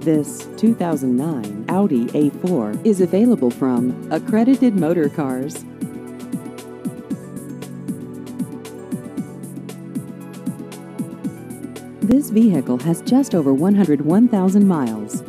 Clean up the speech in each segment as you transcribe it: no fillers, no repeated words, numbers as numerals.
This 2009 Audi A4 is available from Accredited Motorcars. This vehicle has just over 101,000 miles.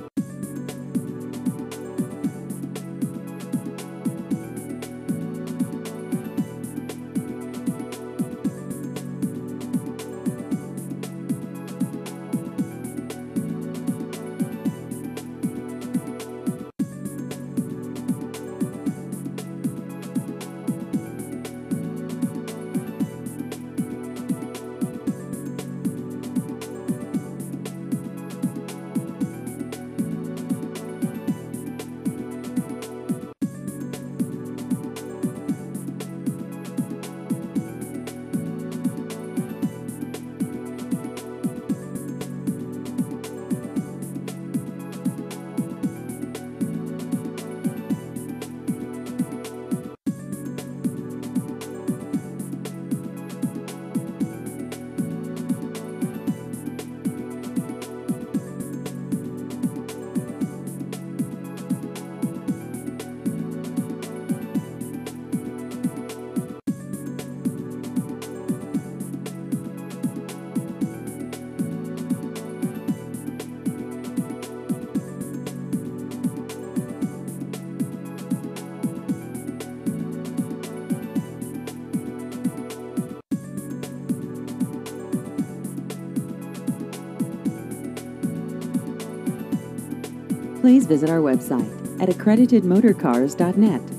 Please visit our website at accreditedmotorcars.net.